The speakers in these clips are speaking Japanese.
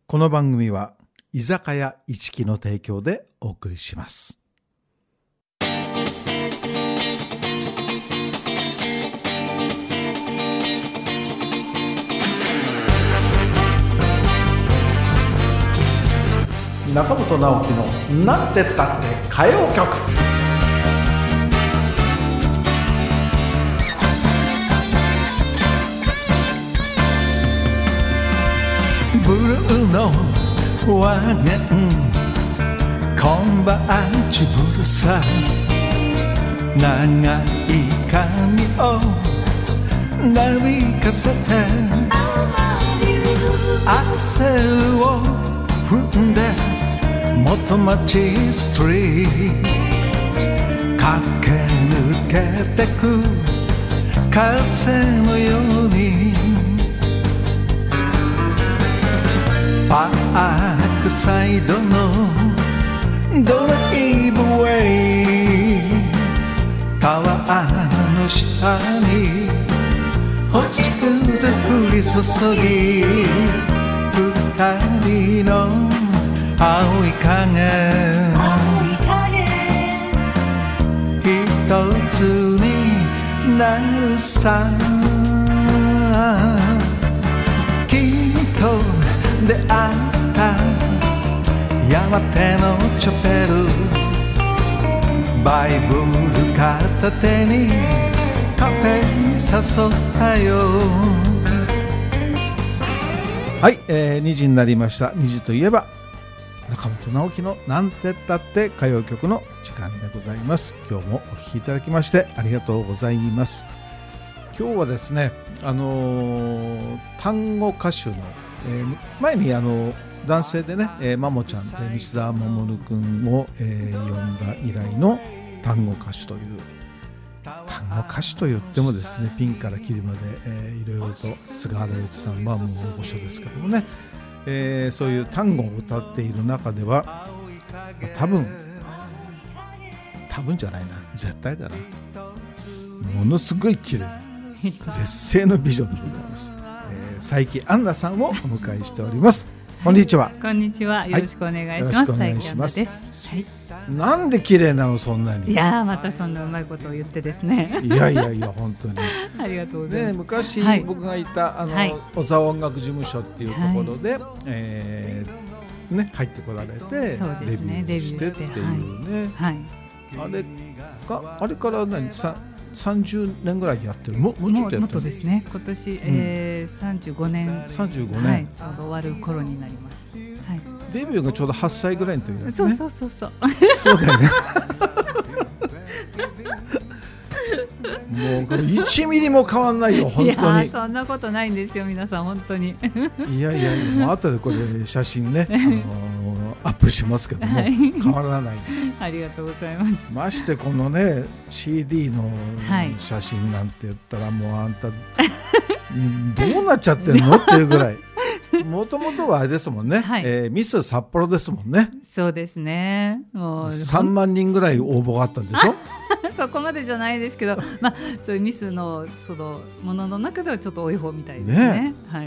この番組は居酒屋一木の提供でお送りします。中本直樹のなんてったって歌謡曲。ブルーのワゴンコンバーチブルさ、長い髪をなびかせてアクセルを踏んで元町ストリート駆け抜けてく風のようにパークサイドのドライブウェイタワーの下に星屑降り注ぎ二人の青い影一つになるさ、君と出会った山手のチョペルバイブル片手にカフェに誘ったよ。はい、2時になりました。2時といえば中本直樹のなんてったって歌謡曲の時間でございます。今日もお聴きいただきましてありがとうございます。今日はですね、単語歌手の、前に男性でね、マモちゃんで西澤守君を、呼んだ以来の単語歌手という、単語歌手と言ってもですね、ピンからキリまで、いろいろと菅原由紀さんはもう大御所ですけどもね、そういう単語を歌っている中では、多分じゃないな、絶対だな、ものすごい綺麗な絶世の美女でございます、佐伯杏奈さんをお迎えしております。こんにちは。 こんにちは。よろしくお願いします。佐伯杏奈です。はい。 なんで綺麗なのそんなに。 いやまたそんなうまいことを言ってですね。 いや本当に。 ありがとうございます。 昔、 はい、 僕がいた小沢音楽事務所っていうところで、ね、入ってこられて、デビューしてっていうね。はい。あれから30年ぐらいやってる。もうちょっとやってる。もっとですね。今年、35年、はい、ちょうど終わる頃になります。はい。デビューがちょうど8歳ぐらいの時だね。そうそうだよね。もうこれ1ミリも変わんないよ本当に。 いやそんなことないんですよ皆さん本当に。 いやもう後でこれ写真ね、アップしますけども、はい、変わらないです。 ありがとうございます。 ましてこのね CD の写真なんて言ったら、もうあんたどうなっちゃってんのっていうぐらい。もともとはあれですもんね、はい、ミス札幌ですもんね。 そうですね。もう 3万人ぐらい応募があったんでしょ。 そこまでじゃないですけど、そういうミスのそのものの中ではちょっと多い方みたいですね。はい。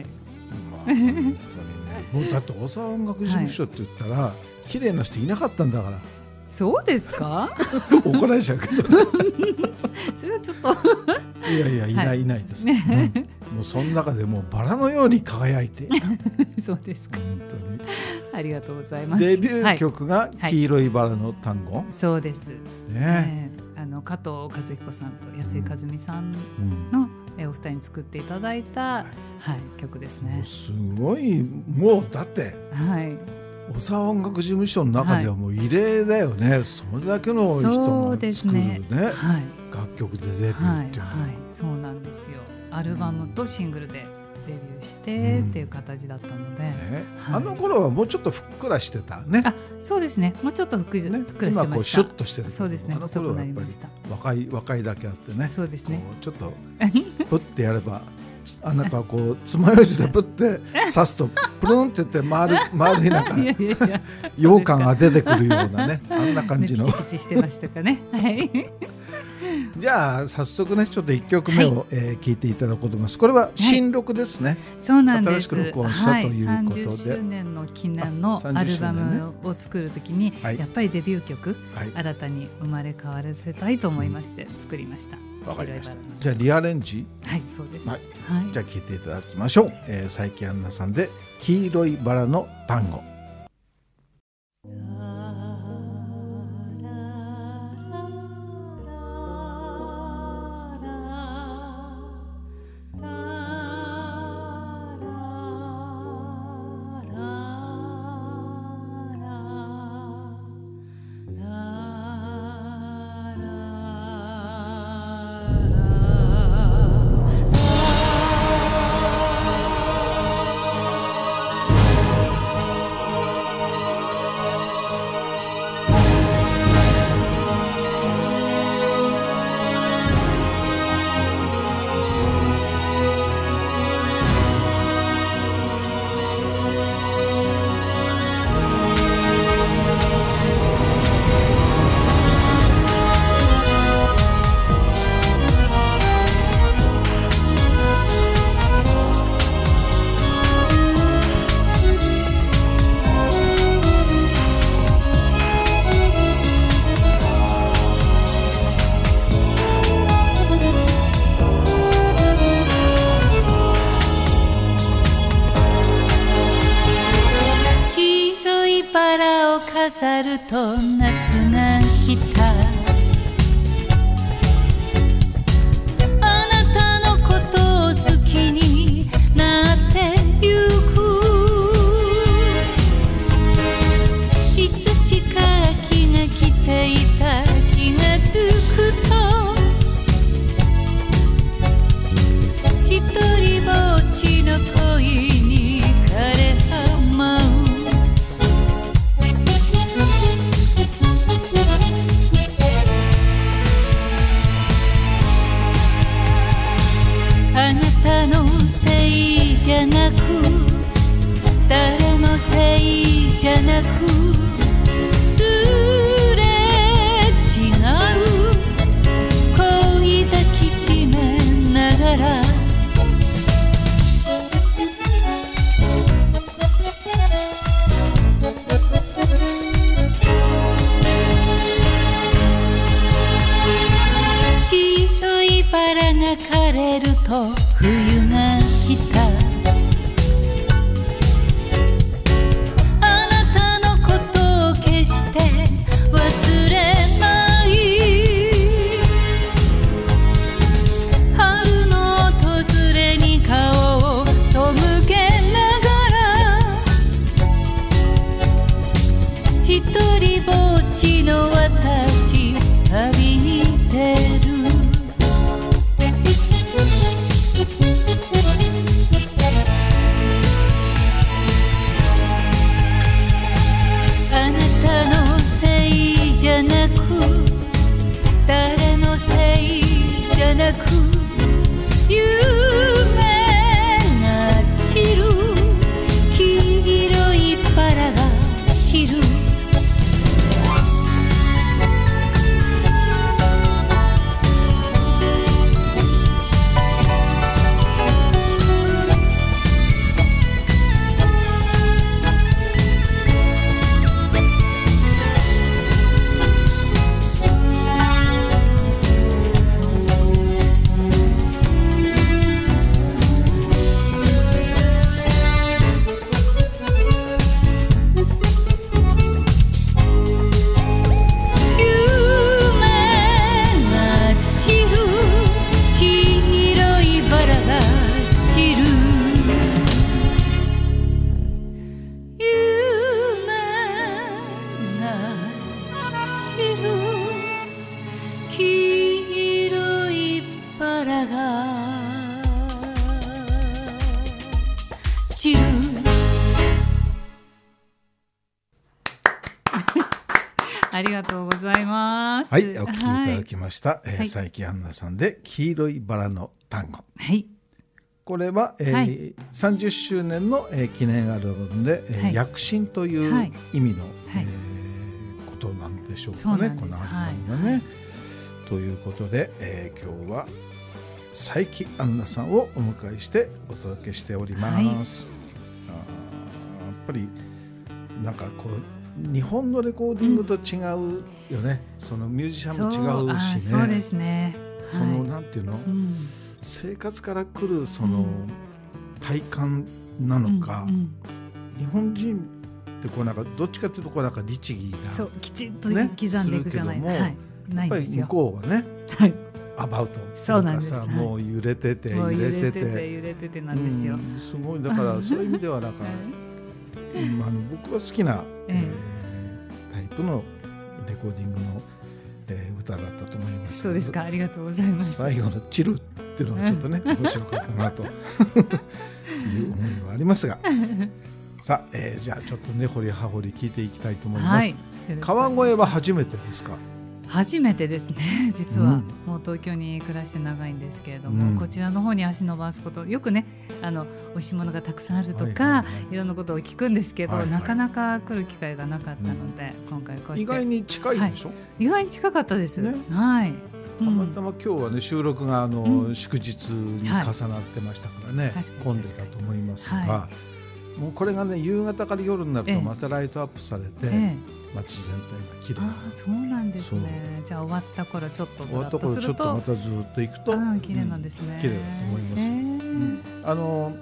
もうだって小沢音楽事務所って言ったら、綺麗な人いなかったんだから。 そうですか。 怒られちゃうけど。 それはちょっといやいないです、ね。もうその中でもうバラのように輝いていた。 そうですか。 本当にありがとうございます。 デビュー曲が黄色いバラの単語。 そうです。 ね。 加藤和彦さんと安井和美さんのお二人に作っていただいた、曲ですね。 すごい、もうだって。はい。小沢音楽事務所の中ではもう異例だよね、それだけの人が作るね、楽曲でデビューっていうのは、 そうなんですよ。アルバムとシングルでデビューしてっていう形だったので、 あの頃はもうちょっとふっくらしてたね。 そうですね、もうちょっとふっくらしてました。 今こうシュッとしてる。 そうですね、細くなりました。 若いだけあってね。 そうですね。 ちょっとプッてやればなんかこう爪楊枝でプッて刺すとプルンって言って回る日なんか羊羹が出てくるようなね、あんな感じの。 チキチキしてましたかね。はい。 じゃあ早速ねちょっと1曲目を、聴いていただこうと思います。これは新録ですね、 そうなんです。 新しく録音したということで、 30周年の記念のアルバムを作るときに、やっぱりデビュー曲、新たに生まれ変わらせたいと思いまして作りました。 わかりました。じゃあリアレンジ、 はいそうです、 じゃあ聴いていただきましょう。佐伯杏奈さんで黄色いバラの単語。 飾ると夏が来た。あなたのことを好きになってゆく。いつしか秋が来ていた気がつくと、ひとりぼっちの恋に枯れはまう。あなたのせいじゃなく、誰のせいじゃなく、すれ違う恋抱きしめながら、黄色いバラが枯れると冬が来た。あなたのことを決して忘れない。春の訪れに顔を背けながら、ひとりぼっちの私旅に出る。あなたのせいじゃなく、誰のせいじゃなく、夢が散る、黄色いバラが散る。ありがとうございます。 はい、お聴きいただきました、佐伯杏奈さんで黄色いバラの単語。 はい、 これは、30周年の、記念アルバムで、躍進という意味の、ことなんでしょうかね、このアルバムがね。 ということで、今日は佐伯杏奈さんをお迎えしてお届けしております、やっぱりなんかこう日本のレコーディングと違うよね、そのミュージシャンも違うしね。 そうですね、 そのなんていうの、生活から来るその体感なのか、日本人ってこうなんかどっちかというとこうなんか律儀な、 そうきちんと刻んでいくじゃない、 やっぱり向こうはね、アバウトそうなんです、 もう揺れてて揺れててなんですよ、 すごい。だからそういう意味ではなんか僕は好きな、タイプのレコーディングの、歌だったと思います。 そうですか、ありがとうございます。 最後のチルっていうのがちょっとね、面白かったなという思いはありますがさあ、じゃあちょっとね掘り葉掘り聞いていきたいと思います、川越は初めてですか？ 初めてですね、実は、もう東京に暮らして長いんですけれども、こちらの方に足伸ばすこと、よくね美味しいものがたくさんあるとか、いろんなことを聞くんですけど、なかなか来る機会がなかったので、今回こうして。 意外に近いでしょ？ 意外に近かったです、はい。 たまたま今日はね収録が祝日に重なってましたからね、混んでたと思いますが、もうこれがね夕方から夜になるとまたライトアップされて、街全体が綺麗。 そうなんですね。じゃあ終わった頃ちょっと終わった頃ちょっとまたずっと行くと綺麗なんですね。 綺麗だと思います。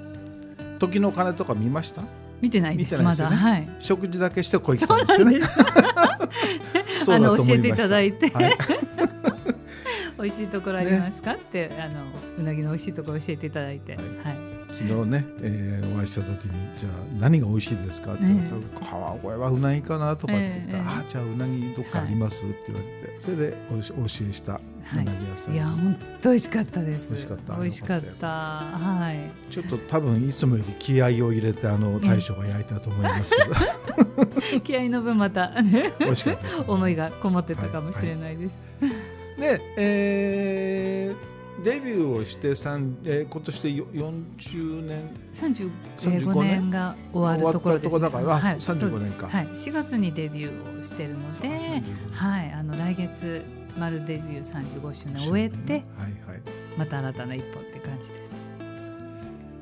時の鐘とか見ました？ 見てないですまだ。 食事だけしてこいったんですよね。 教えていただいて美味しいところありますかってうなぎの美味しいところ教えていただいて、 昨日ね、お会いした時にじゃあ何が美味しいですかって言ったら、川越はうなぎかなとかって言ったら、じゃあうなぎどっかありますって言われて、それでお教えしたうなぎ屋さん、 いや本当美味しかったです。 美味しかった。 美味しかった。はい。 ちょっと多分いつもより気合を入れて大将が焼いたと思いますけど、 気合の分またね美味しかった思いがこもってたかもしれないです。 で、デビューをして今年で40年 35年が終わるところですね。 だから35年か、 4月にデビューをしているので、来月丸デビュー35周年を終えて、また新たな一歩って感じです。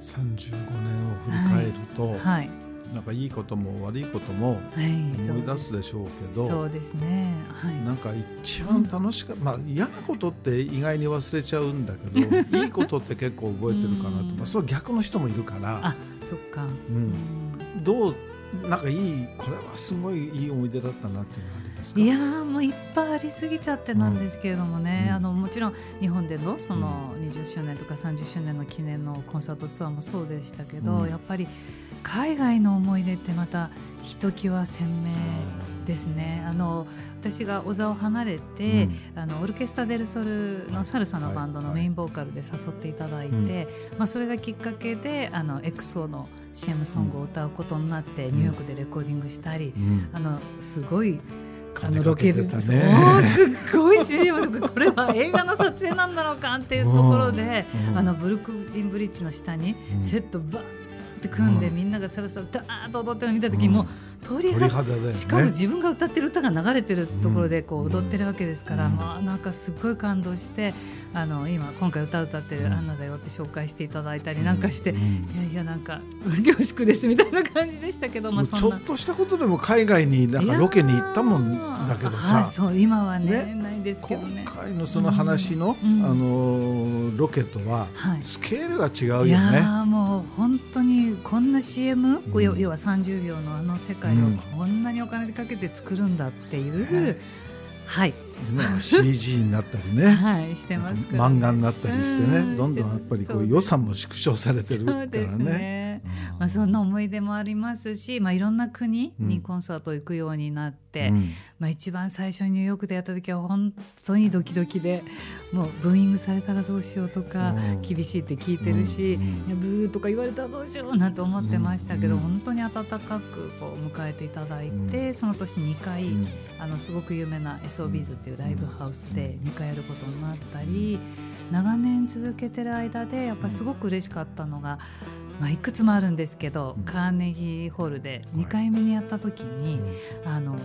35年を振り返ると、なんかいいことも悪いことも思い出すでしょうけど、 そうですね、 なんか一番楽しかった、嫌なことって意外に忘れちゃうんだけどいいことって結構覚えてるかなと、それ逆の人もいるから、 そっか、 どうなんかいい、これはすごいいい思い出だったなっていうのはありますか？ いやもういっぱいありすぎちゃってなんですけれどもね、もちろん日本でのその20周年とか30周年の記念のコンサートツアーもそうでしたけど、やっぱり海外の思い出ってまたひときわ鮮明ですね。私が小沢を離れて、オルケストラ・デル・ソルのサルサのバンドのメインボーカルで誘っていただいて、それがきっかけでエクソの CM ソングを歌うことになって、ニューヨークでレコーディングしたり、すごいロケで、すごい CM これは映画の撮影なんだろうかっていうところで、ブルックリンブリッジの下にセットバーって組んで、みんながサラサラダーッと踊ってるのを見た時に、もう鳥肌だよね。しかも自分が歌ってる歌が流れてるところでこう踊ってるわけですから、なんかすごい感動して、今回歌ってるアンナだよって紹介していただいたりなんかして、いやなんか恐縮ですみたいな感じでしたけど、 ちょっとしたことでも海外になんかロケに行ったもんだけどさ、 そう今はねないですけどね。 今回のその話のロケとはスケールが違うよね。 いやもう本当にこんな CM、要は30秒の世界をこんなにお金かけて作るんだっていう、 今 CG になったりね、 してますから、 漫画になったりしてね、どんどんやっぱりこう予算も縮小されてるからね。 そんな思い出もありますし、いろんな国にコンサート行くようになって、一番最初にニューヨークでやった時は本当にドキドキで、もうブーイングされたらどうしようとか、厳しいって聞いてるし、いやブーとか言われたらどうしようなんて思ってましたけど、本当に温かくこう迎えていただいて、その年2回すごく有名な SOBs っていうライブハウスで2回やることになったり、長年続けてる間でやっぱりすごく嬉しかったのが、いくつもあるんですけど、カーネギーホールで2回目にやった時に、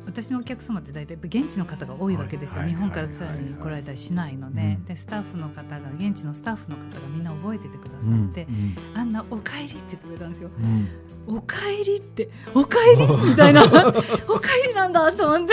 私のお客様って大体現地の方が多いわけですよ、日本からツアーに来られたりしないので、でスタッフの方が現地のスタッフの方がみんな覚えててくださって、アンナおかえりって言ってくれたんですよ、おかえりっておかえりみたいなおかえりなんだと思って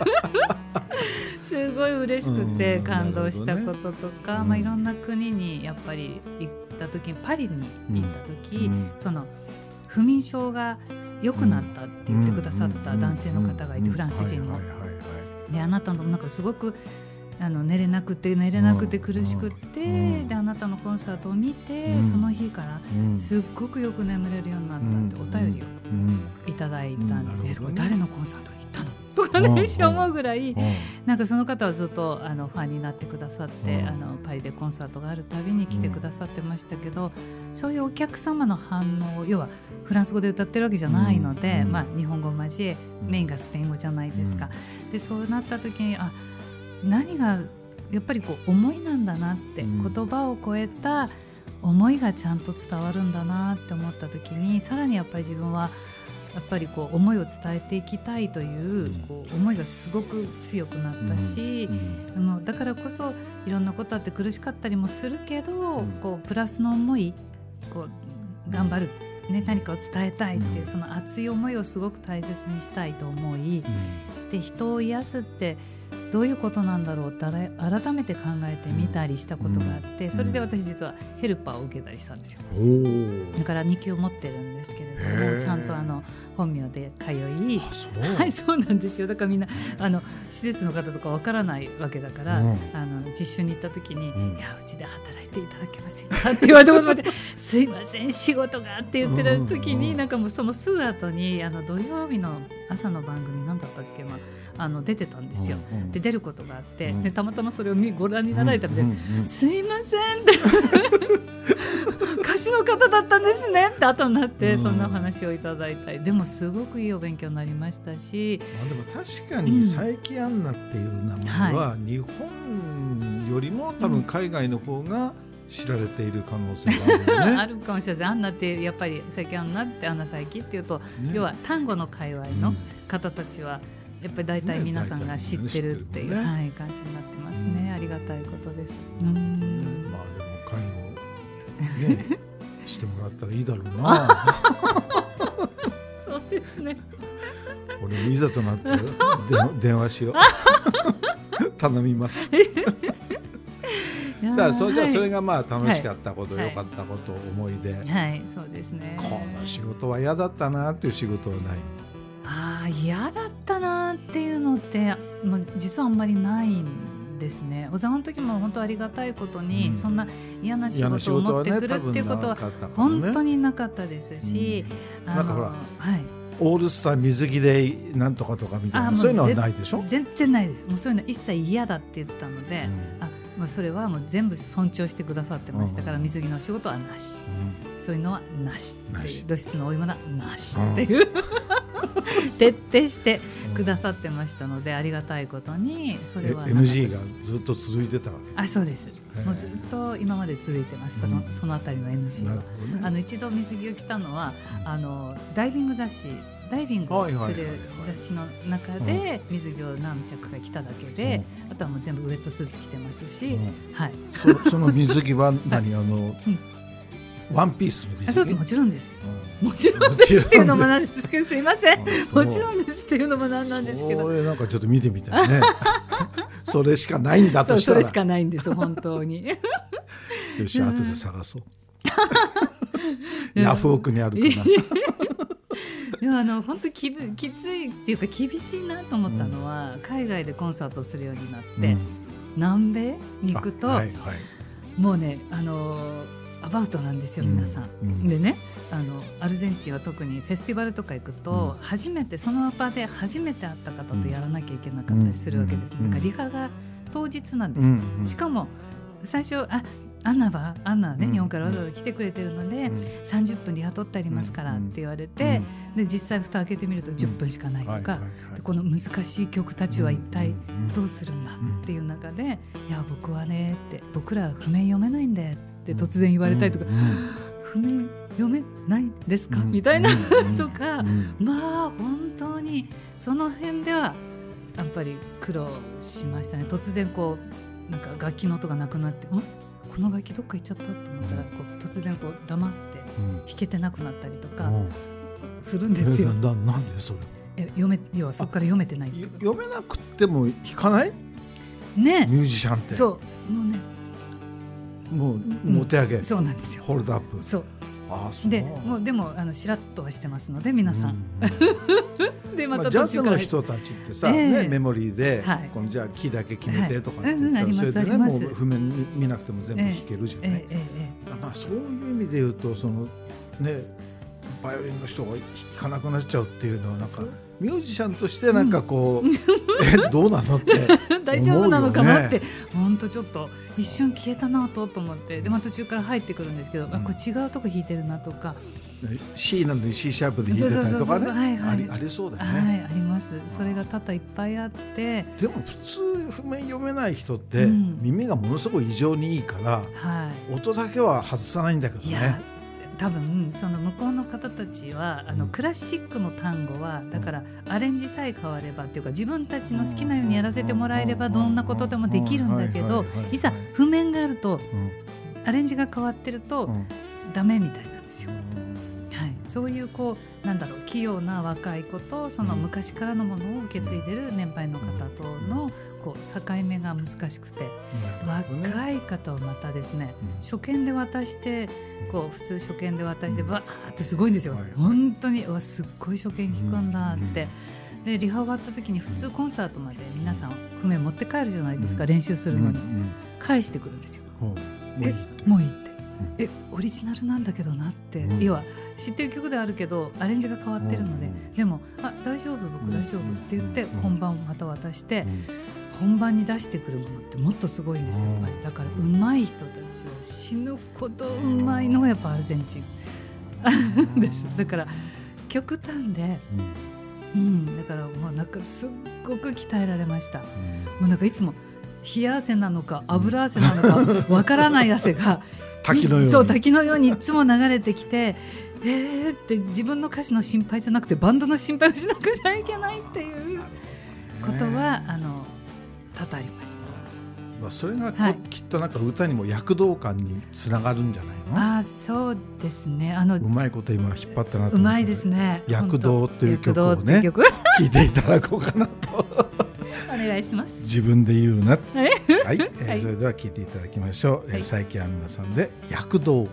すごい嬉しくて感動したこととか、いろんな国にやっぱり行った時にパリに行った時、その不眠症が良くなったって言ってくださった男性の方がいて、フランス人ので、あなたのなんかすごく寝れなくて苦しくて、であなたのコンサートを見て、その日からすっごくよく眠れるようになったってお便りをいただいたんです。これ誰のコンサートに行ったのとかね、思うぐらい、なんかその方はずっとファンになってくださって、パリでコンサートがあるたびに来てくださってましたけど、そういうお客様の反応、要はフランス語で歌ってるわけじゃないので、日本語を交えメインがスペイン語じゃないですか。でそうなった時に何がやっぱりこう思いなんだなって、言葉を超えた思いがちゃんと伝わるんだなって思った時に、さらにやっぱり自分はやっぱりこう思いを伝えていきたいという、こう思いがすごく強くなったし、だからこそいろんなことあって苦しかったりもするけど、こうプラスの思い、こう頑張る、何かを伝えたいっていう、その熱い思いをすごく大切にしたいと思い、で人を癒すってどういうことなんだろうって改めて考えてみたりしたことがあって、それで私実はヘルパーを受けたりしたんですよ。だから2級持ってるんですけれども、ちゃんと本名で通い、はい、そうなんですよ。だからみんな施設の方とかわからないわけだから、実習に行った時に、いやうちで働いていただけませんかって言われたことまですいません仕事がって言ってる時に、なんかもうそのすぐ後に土曜日の朝の番組なんだったっけ、出てたんですよ。で出ることがあって、でたまたまそれをご覧になられたので、すいませんって歌手の方だったんですねって後になって、そんなお話をいただいたり、でもすごくいいお勉強になりましたし、 でも確かに佐伯アンナっていう名前は日本よりも多分海外の方が知られている可能性があるよね。 あるかもしれない。アンナってやっぱり佐伯アンナってアンナ佐伯っていうと、要は単語の界隈の方たちはやっぱり大体皆さんが知ってるっていう、感じになってますね。ありがたいことです。 でも介護してもらったらいいだろうな。 そうですね。 俺いざとなって電話しよう。頼みます。さあじゃあそれが楽しかったこと、良かったこと、思い出。 そうですね。 この仕事は嫌だったなっていう仕事はない？ 嫌だったなっていうのって、実はあんまりないんですね。小沢の時も本当ありがたいことに、そんな嫌な仕事を持ってくるっていうことは本当になかったですし、 なんかほら、オールスター水着でなんとかとかみたいな、そういうのはないでしょ？ 全然ないです。もうそういうの一切嫌だって言ったので、それはもう全部尊重してくださってましたから、水着の仕事はなし、そういうのはなしっていう、露出の多いものはなしっていう、徹底してくださってましたので、ありがたいことにそれは NG がずっと続いてたわけ？ そうです。もうずっと今まで続いてます。そのあたりの NG は、一度水着を着たのはダイビング雑誌、ダイビングをする雑誌の中で水着を何着か着ただけで、あとはもう全部ウエットスーツ着てますし、 その水着は何ワンピースの水着？ そうです、もちろんです。もちろんですっていうのもなんですけど、すいません、もちろんですっていうのもなんなんですけど、 それなんかちょっと見てみたいね。それしかないんだとしたら、 それしかないんです本当に。 よし、後で探そう。ヤフオクにあるかな。 でも本当きついっていうか厳しいなと思ったのは、海外でコンサートをするようになって、南米に行くと、もうねアバウトなんですよ皆さん。でね、アルゼンチンは特にフェスティバルとか行くと、初めてその場で初めて会った方とやらなきゃいけなかったりするわけです。だからリハが当日なんです。しかも最初アンナね、日本からわざわざ来てくれてるので、30分リハ取ってありますからって言われて、で実際蓋開けてみると10分しかないとか、この難しい曲たちは一体どうするんだっていう中で、いや僕はねって、僕ら譜面読めないんでって突然言われたりとか、譜面読めないんですかみたいなとか、本当ににその辺ではやっぱり苦労しましたね。突然こうなんか楽器の音がなくなって、この楽器どっか行っちゃったと思ったら、こう突然こう黙って弾けてなくなったりとかするんですよ。 なんでそれ？ 要はそこから読めてない。 読めなくても弾かない？ ね、 ミュージシャンって。 そう、もうね、 もうお手上げ。 そうなんですよ。 ホールドアップ。 そう。でもしらっとはしてますので皆さん。でまたジャズの人たちってさ、メモリーでこのじゃあキーだけ決めてとかって言ったら、それでねもう譜面見なくても全部弾けるじゃない。そういう意味で言うとそのねバイオリンの人が弾かなくなっちゃうっていうのはなんかミュージシャンとしてなんかこうどうなのって大丈夫なのかなって本当ちょっと一瞬消えたなと思って、で途中から入ってくるんですけど、これ違うとこ弾いてるなとか、 C なのに C シャープで弾いてたりとかね、ありそうだよね。 はい、あります。それが多々いっぱいあって、 でも普通譜面読めない人って耳がものすごい異常にいいから、音だけは外さないんだけどね。 多分その向こうの方たちはクラシックの単語はだからアレンジさえ変わればっていうか、自分たちの好きなようにやらせてもらえればどんなことでもできるんだけど、いざ譜面があるとアレンジが変わってるとダメみたいなんですよ。はい、そういう器用な若い子とその昔からのものを受け継いでる年配の方との境目が難しくて、若い方をまたですね、初見で渡して普通初見で渡してバーってすごいんですよ。本当にすっごい初見弾くんだって。でリハ終わった時に普通コンサートまで皆さん譜面持って帰るじゃないですか、練習するのに。返してくるんですよ。もういいって。オリジナルなんだけどなって、要は知ってる曲ではあるけどアレンジが変わってるので、でも大丈夫僕大丈夫って言って本番をまた渡して、本番に出してくるものってもっとすごいんですよ。だから上手い人たちは死ぬほど上手いのがやっぱアルゼンチンです。だから極端で、だからもうなんかすっごく鍛えられました。もうなんかいつも冷や汗なのか油汗なのかわからない汗が滝のようにいつも流れてきて、って自分の歌詞の心配じゃなくてバンドの心配をしなくちゃいけないっていうことは多々ありました。 それがきっとなんか歌にも躍動感につながるんじゃないの？そうですね。うまいこと今引っ張ったなと思って。うまいですね。躍動という曲をね聴いていただこうかなとお願いします。 自分で言うな。はい、それでは聴いていただきましょう。佐伯杏奈さんで躍動。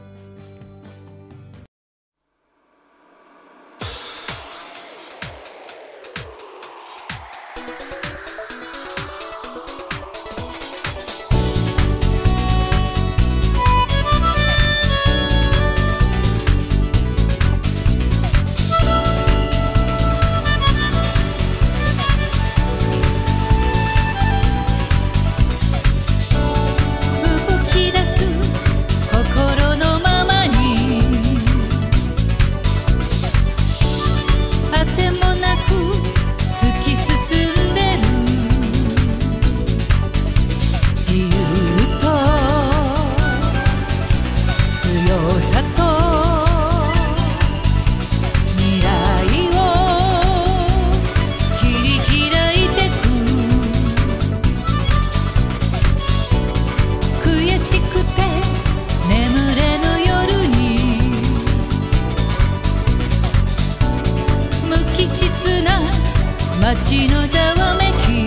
街のざわめき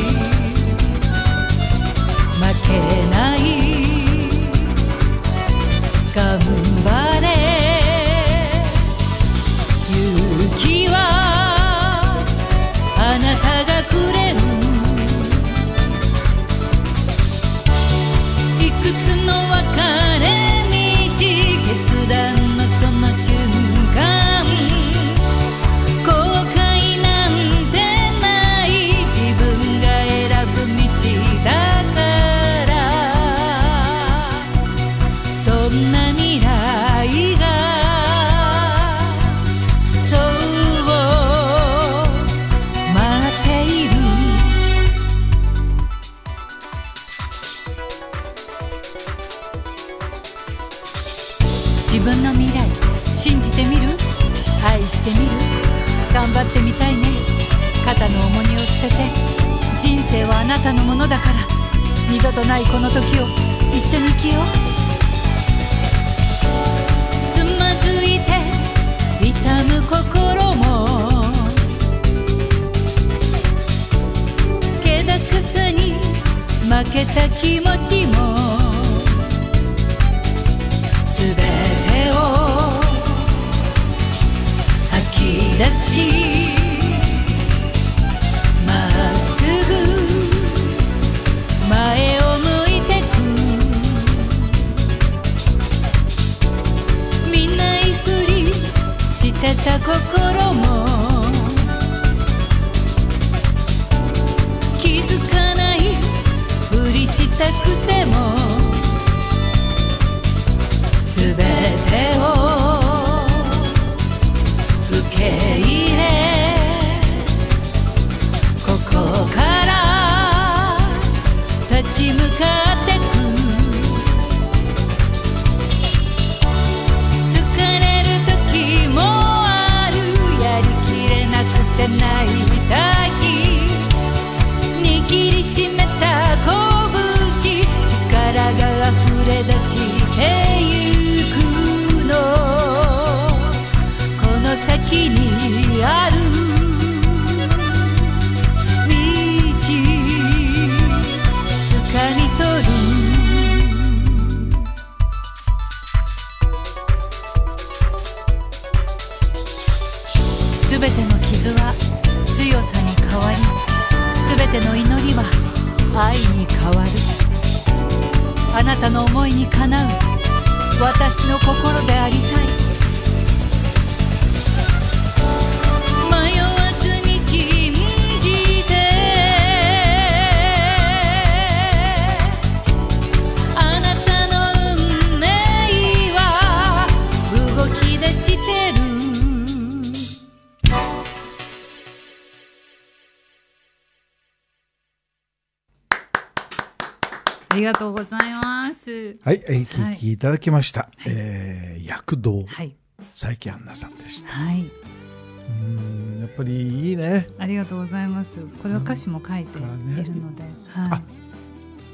負けない頑張れ勇気はあなたがくれるいくつの別れ道決断のその瞬間自分の未来信じてみる愛してみる頑張ってみたいね肩の重荷を捨てて、人生はあなたのものだから、二度とないこの時を一緒に生きよう。つまずいて痛む心も、気高さに負けた気持ちも、すべてを吐き出し、まっすぐ前を向いてく。見ないふりしてた心も、気づかないふりした癖も、すべてを受け入れ、ここから立ち向かってく。疲れる時もある、やりきれなくて泣いた日、握りしめた拳、力が溢れ出してゆくの、この先にある道、掴み取る。すべての傷は強さに変わり、すべての祈りは愛に変わる。あなたの思いにかなう私の心でありたい。迷わずに信じて、あなたの運命は動き出してる。 ありがとうございます。 はい、聞きいただきました。躍動、 はい、 佐伯杏奈さんでした。 はい、 やっぱりいいね。 ありがとうございます。これは歌詞も書いているので、はい、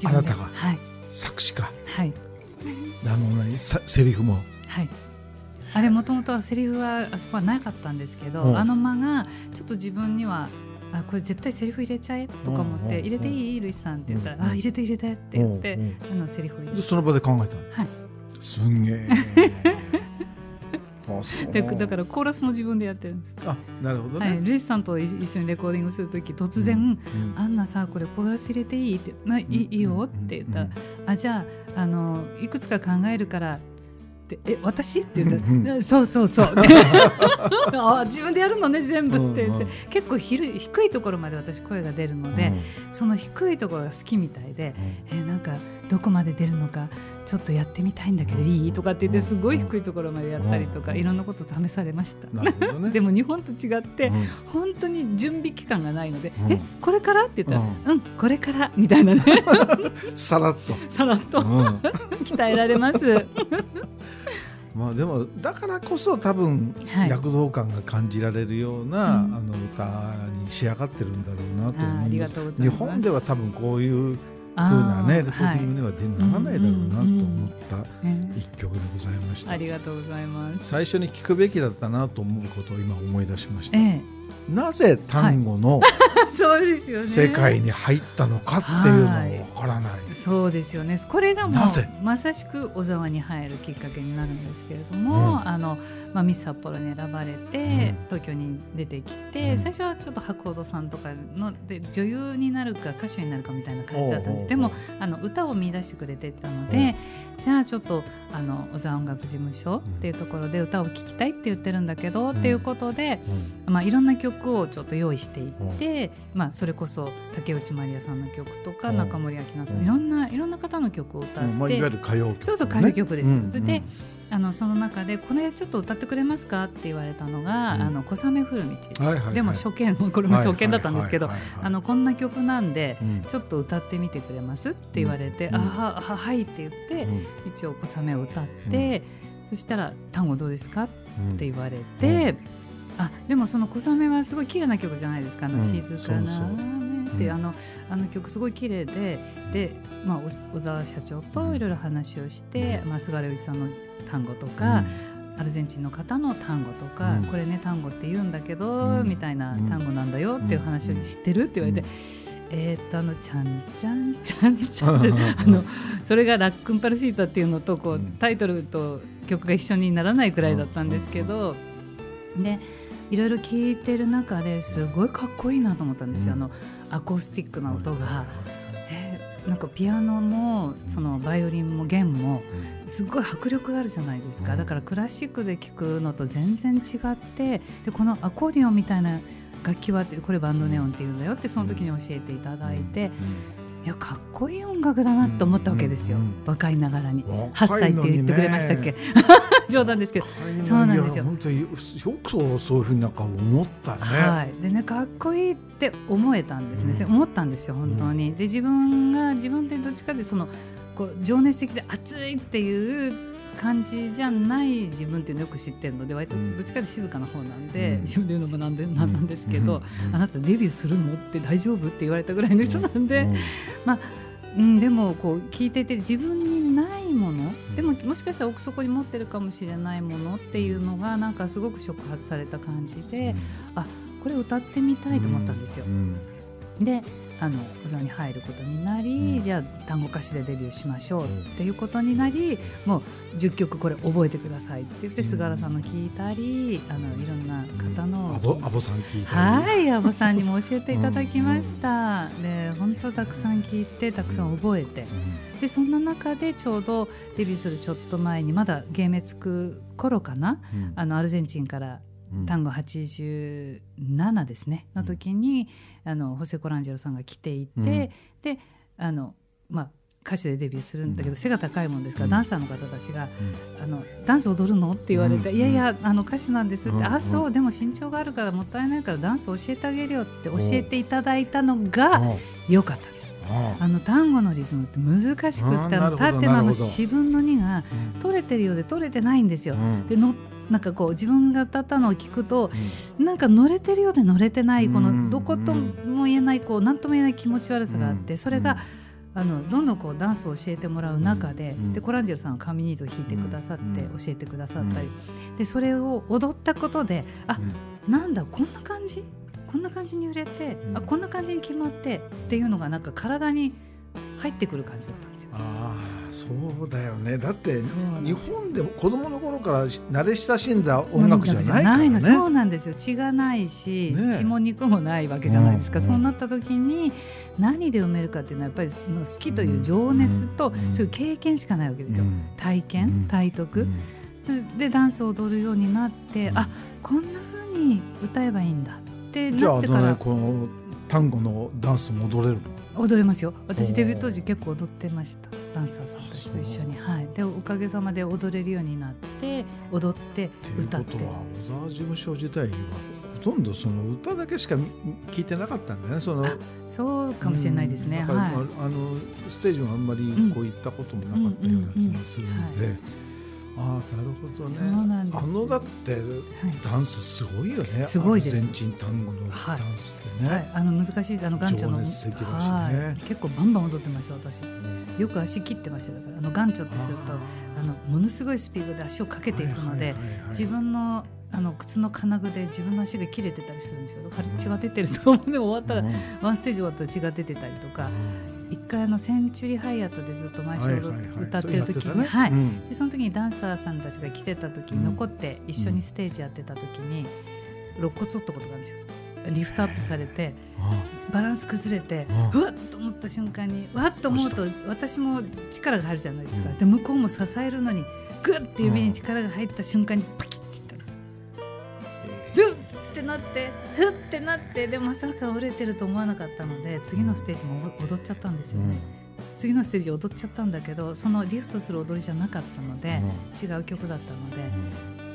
あなたが作詞家、 はい、 セリフも、 はい、あれもともとはセリフはあそこはなかったんですけど、あの間がちょっと自分にはこれ絶対セリフ入れちゃえとか思って、入れていいルイさんって言ったら、入れて入れてって言って、セリフ入れて、 その場で考えたの。はい、すんげえだからコーラスも自分でやってるんです。 あ、なるほどね。はい、 ルイさんと一緒にレコーディングするとき、突然、アンナさこれコーラス入れていいって、いいよって言ったら、じゃあいくつか考えるから私って言ったら、そうそうそう自分でやるのね全部って言って、結構低いところまで私声が出るので、その低いところが好きみたいで、なんかどこまで出るのかちょっとやってみたいんだけどいいとかって言って、すごい低いところまでやったりとか、いろんなこと試されました。なるほどね。でも日本と違って本当に準備期間がないので、これからって言ったら、これからみたいなねさらっと鍛えられますまあでもだからこそ多分躍動感が感じられるような、歌に仕上がってるんだろうなと思います。日本では多分こういう風なねレコーディングにはならないだろうなと思った一曲でございました。 ありがとうございます。 最初に聞くべきだったなと思うことを今思い出しました。なぜ単語の世界に入ったのかっていうのは分からない。 そうですよね。これがもうまさしく小沢に入るきっかけになるんですけれども、ミス札幌に選ばれて東京に出てきて、最初はちょっと博報さんとかので女優になるか歌手になるかみたいな感じだったんです。でも歌を見出してくれてたので、じゃあちょっと小沢音楽事務所っていうところで歌を聴きたいって言ってるんだけど、っていうことで、いろんな曲をちょっと用意していって、それこそ竹内まりやさんの曲とか中森明菜さん、いろんな方の曲を歌って、いわゆる歌謡曲、 そうそう歌謡曲ですよ。それでその中でこれちょっと歌ってくれますかって言われたのが小雨降る道、でも初見、これも初見だったんですけど、こんな曲なんでちょっと歌ってみてくれますって言われて、はいって言って一応小雨を歌って、そしたら単語どうですかって言われて、 でもその小雨はすごい綺麗な曲じゃないですか。静かなってあの曲すごい綺麗で、小沢社長といろいろ話をして、菅原洋一さんの単語とか、アルゼンチンの方の単語とか、これね単語って言うんだけど、みたいな単語なんだよっていう話を知ってるって言われて、ちゃんちゃんちゃんちゃんってそれがラックンパルシータっていうのとこうタイトルと曲が一緒にならないくらいだったんですけど、でいろいろ聴いてる中ですごいかっこいいなと思ったんですよ。アコースティックな音が、なんかピアノもそのバイオリンも弦もすごい迫力があるじゃないですか。だからクラシックで聴くのと全然違って、でこのアコーディオンみたいな楽器はこれバンドネオンっていうんだよってその時に教えていただいて、いやかっこいい音楽だなと思ったわけですよ、若いながらに。8歳って言ってくれましたっけ冗談ですけど、そうなんですよ。 本当によくそういうふうになんか思ったね。 でね、かっこいいって思えたんですね、って思ったんですよ本当に。で自分でどっちかでこう情熱的で熱いっていう感じじゃない自分っていうのをよく知ってるので、割とどっちかで静かな方なんで、自分で言うのもなんですけど、あなたデビューするのって大丈夫って言われたぐらいの人なんで、でもこう聞いてて自分にないものでももしかしたら奥底に持ってるかもしれないものっていうのがなんかすごく触発された感じで、これ歌ってみたいと思ったんですよ。で小沢に入ることになり、じゃあ単語歌手でデビューしましょうっていうことになり、もう10曲これ覚えてくださいって言って、菅原さんの聞いたり、いろんな方のアボさん聞いたり、 アボさんにも教えていただきました。で本当たくさん聞いてたくさん覚えて、でそんな中でちょうどデビューするちょっと前にまだ芸名つく頃かな、アルゼンチンから単語87ですねの時にホセ・コランジェロさんが来ていて、で歌手でデビューするんだけど、背が高いもんですから、ダンサーの方たちがダンス踊るのって言われて、いやいや歌手なんですって、そうでも身長があるからもったいないからダンス教えてあげるよって教えていただいたのが良かったです。単語のリズムって難しくって縦の四分の2が取れてるようで取れてないんですよ。でなんかこう自分が歌ったのを聞くと、なんか乗れてるようで乗れてない、このどことも言えない何とも言えない気持ち悪さがあって、それがどんどんこうダンスを教えてもらう中で、コランジェロさんは紙ニートを弾いてくださって教えてくださったり、でそれを踊ったことで、なんだこんな感じに揺れて、こんな感じに決まってっていうのがなんか体に入ってくる感じだったんですよ。 そうだよね。だって日本でも子供の頃から慣れ親しんだ音楽じゃないからね。 そうなんですよ。血がないし、血も肉もないわけじゃないですか。そうなった時に何で埋めるかっていうのはやっぱり好きという情熱と、そういう経験しかないわけですよ。体験、体得でダンスを踊るようになって、こんな風に歌えばいいんだってなってから、 じゃあこの単語のダンスも踊れるの？ 踊れますよ。私デビュー当時結構踊ってました。ダンサーさんたちと一緒に、でおかげさまで踊れるようになって、踊って歌って。ということは小沢事務所自体はほとんどその歌だけしか聞いてなかったんだよね。 そうかもしれないですね。 ステージもあんまりこう行ったこともなかったような気がするので、なるほどね。 そうなんです。 だってダンスすごいよね。 すごいです。 アルゼンチン単語のダンスってね。 難しい眼著の情熱的だしね。 結構バンバン踊ってました私。よく足切ってました。だから眼著ってするとものすごいスピードで足をかけていくので、自分の靴の金具で自分の足が切れてたりするんですよ。だから血は出てると思う。でも終わったらワンステージ終わったら血が出てたりとか、一回センチュリーハイアットでずっと毎週歌ってる時に、でその時にダンサーさんたちが来てた時に残って一緒にステージやってた時に肋骨折ったことがあるんですよ。リフトアップされてバランス崩れて、うわっと思った瞬間に、わっと思うと私も力が入るじゃないですか。で向こうも支えるのにグッて指に力が入った瞬間にパキッていったんですよ。ふってなってふってなって、でまさか折れてると思わなかったので、次のステージも踊っちゃったんですよね。次のステージ踊っちゃったんだけど、そのリフトする踊りじゃなかったので、違う曲だったので、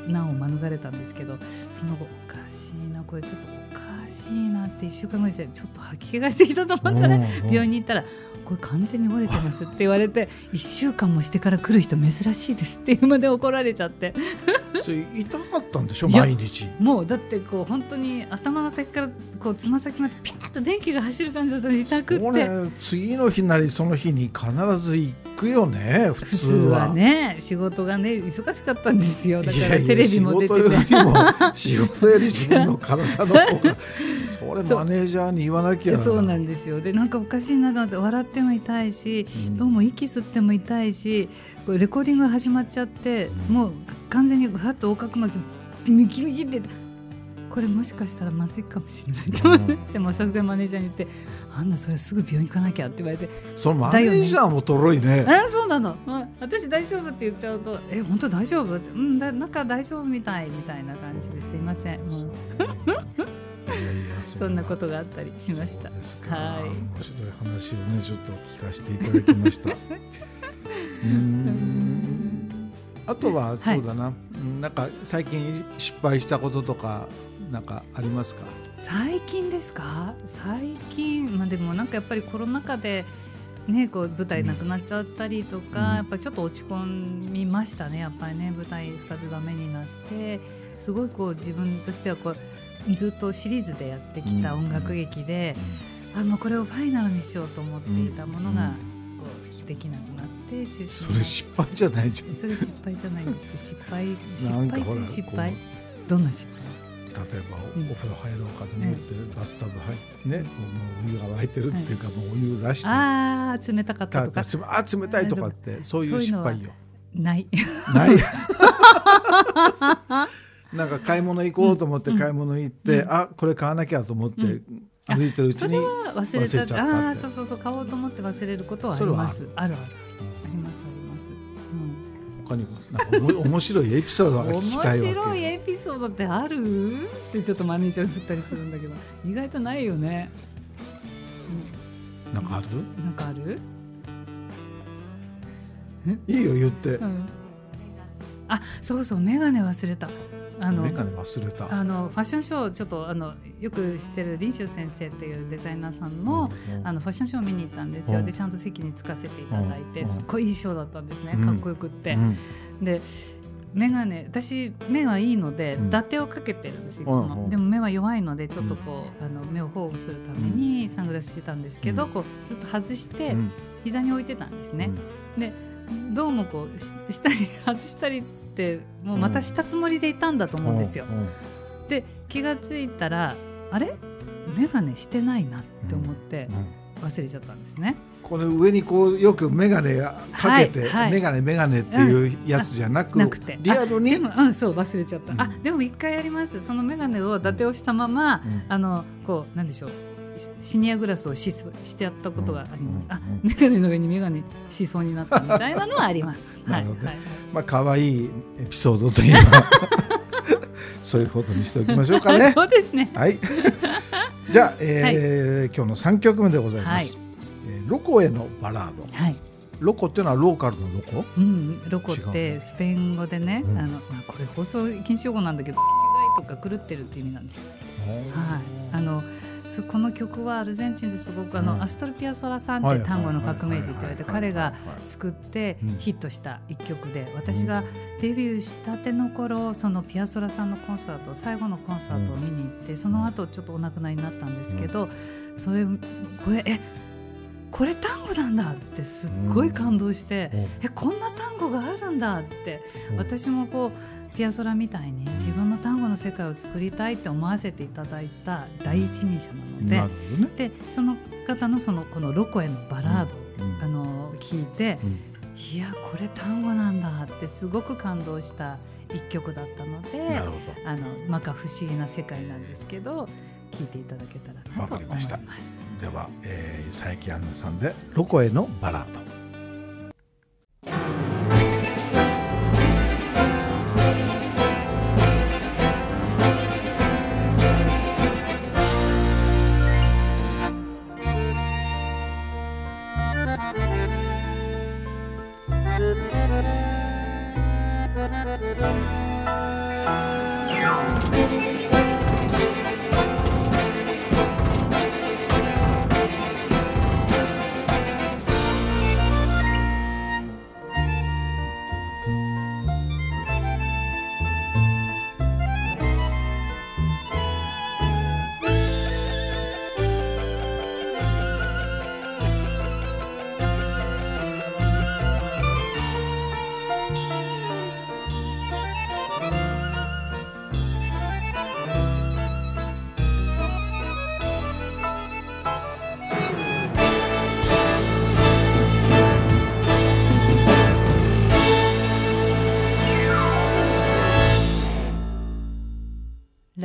難を免れたんですけど、その後おかしいな、これちょっとおかしいなって1週間後にちょっと吐き気がしてきたと思ったら病院に行ったら、これ完全に折れてますって言われて1週間もしてから来る人珍しいですっていうまで怒られちゃってそれ痛かったんでしょ毎日。 もうだってこう本当に頭の先からこうつま先までピャーッと電気が走る感じだったら痛くって、 ね、次の日なりその日に必ず行くよね普通はね。仕事がね忙しかったんですよ。だからテレビも出てて、 仕事より自分の体の方がそれマネージャーに言わなきゃ。 そうなんですよ。でなんかおかしいなと思って、笑っても痛いし、どうも息吸っても痛いし、これレコーディングが始まっちゃって、もう完全にふわっと横隔膜ミキミキってこれもしかしたらまずいかもしれないと思って、もうさすがにマネージャーに言って、あんなそれすぐ病院行かなきゃって言われて、 そのマネージャーもとろいね。 そうなの、私大丈夫って言っちゃうと、本当大丈夫って、なんか大丈夫みたいな感じですいません。もうそんなことがあったりしました。 そうですか、はい、面白い話をねちょっと聞かせていただきましたあとはそうだな、はい、なんか最近失敗したこととかなんかありますか？ 最近ですか？最近、でもなんかやっぱりコロナ禍でね、こう舞台なくなっちゃったりとか、やっぱりちょっと落ち込みましたね。やっぱりね、舞台2つダメになって、すごいこう自分としてはこうずっとシリーズでやってきた音楽劇で、これをファイナルにしようと思っていたものがこうできなくなって中止。 それ失敗じゃないじゃん。 それ失敗じゃないんですけど、失敗失敗どんな失敗？ 例えばお風呂入ろうかと思ってバスタブ入ってね、もうお湯が沸いてるっていうか、もうお湯出して冷たかったとか、 冷たいとかって、そういう失敗よ。ないなんか買い物行こうと思って買い物行って、これ買わなきゃと思って歩いてるうちに忘れちゃったって。 そう買おうと思って忘れることはあります。あります。 他にもなんか面白いエピソードが聞きたいわけ。 面白いエピソードってあるってちょっとマネージャーに振ったりするんだけど、意外とないよね。 なんかある？ なんかある？ いいよ言って。 そうメガネ忘れた。 メガネ忘れた。 ファッションショー、ちょっとよく知ってる林州先生っていうデザイナーさんの、ファッションショーを見に行ったんですよ。でちゃんと席に着かせていただいて、すっごいいいショーだったんですね。かっこよくって、でメガネ、私目はいいので伊達をかけてるんですよ、いつも。でも目は弱いのでちょっとこう目を保護するためにサングラスしてたんですけど、こうずっと外して膝に置いてたんですね。でどうもこうしたり外したりってもうまたしたつもりでいたんだと思うんですよ。で気がついたら、あれメガネしてないなって思って忘れちゃったんですね。 これ上にこうよくメガネかけて、メガネっていうやつじゃなくて、リアルにそう忘れちゃった。でも一回やります。そのメガネを伊達をしたまま、こうなんでしょう、シニアグラスをしてやったことがあります。メガネの上にメガネしそうになったみたいなのはあります。 なるほど。可愛いエピソードといえばそういうことにしておきましょうかね。 そうですね。 はい。じゃあ、今日の3曲目でございます。ロコへのバラード。ロコっていうのはローカルのロコ？ ロコってスペイン語でね、これ放送禁止用語なんだけど、気違いとか狂ってるっていう意味なんですよ。この曲はアルゼンチンですごくアストルピアソラさんって単語の革命児って言われて、彼が作ってヒットした一曲で、私がデビューしたての頃、そのピアソラさんのコンサート、最後のコンサートを見に行って、その後ちょっとお亡くなりになったんですけど、これ単語なんだってすっごい感動して、こんな単語があるんだって、私もこうピアソラみたいに自分の単語の世界を作りたいって思わせていただいた第一人者なので、でその方のこのロコへのバラードを聞いて、いやこれ単語なんだってすごく感動した一曲だったので、まか不思議な世界なんですけど、聞いていただけたらなと思います。 では、佐伯アンナさんでロコへのバラード。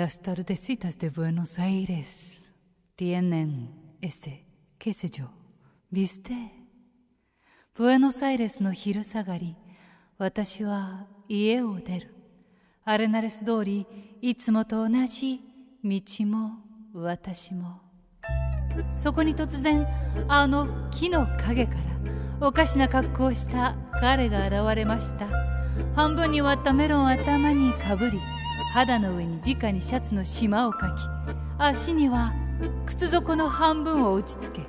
Las tardecitas de Buenos Aires tienen ese, qué sé yo, ¿viste? Buenos Airesの昼下がり、私は家を出る。アレナレス通り、いつもと同じ道も私も。そこに突然、あの木の陰からおかしな格好をした彼が現れました。半分に割ったメロンを頭にかぶり、肌の上に直にシャツの縞をかき、足には靴底の半分を打ちつけ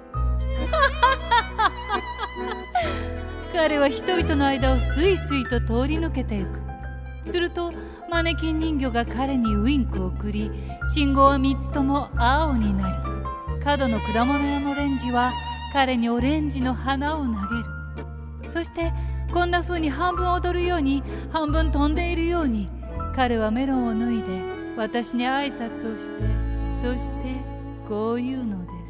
彼は人々の間をスイスイと通り抜けてゆく。するとマネキン人魚が彼にウインクを送り、信号は3つとも青になり、角の果物屋のオレンジは彼にオレンジの花を投げる。そしてこんな風に半分踊るように半分飛んでいるように、彼はメロンを脱いで私に挨拶をして、そしてこういうのです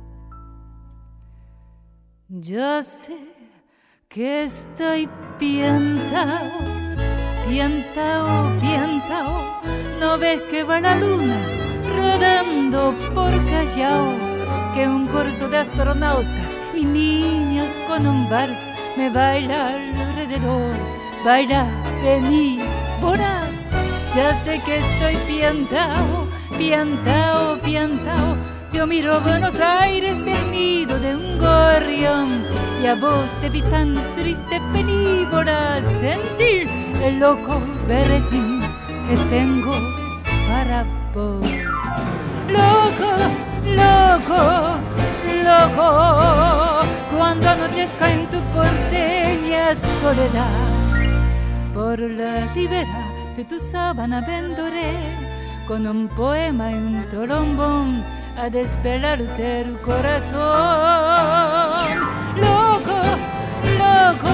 。Ya sé que estoy piantao, piantao, piantao. No ves que va la luna rodando por Callao, que un corso de astronautas y niños con un vals me baila alrededor. Baila, vení, volar. Ya sé que estoy piantao, piantao, piantao. Yo miro Buenos Aires del nido de un gorrión, y a vos te vi tan triste, benévola, sentir el loco berretín que tengo para vos. Loco, loco, loco, cuando anochezca en tu porteña soledad, por la ribera de tu sábana vendré con un poema y un trombón a desvelarte el corazón. Loco, loco,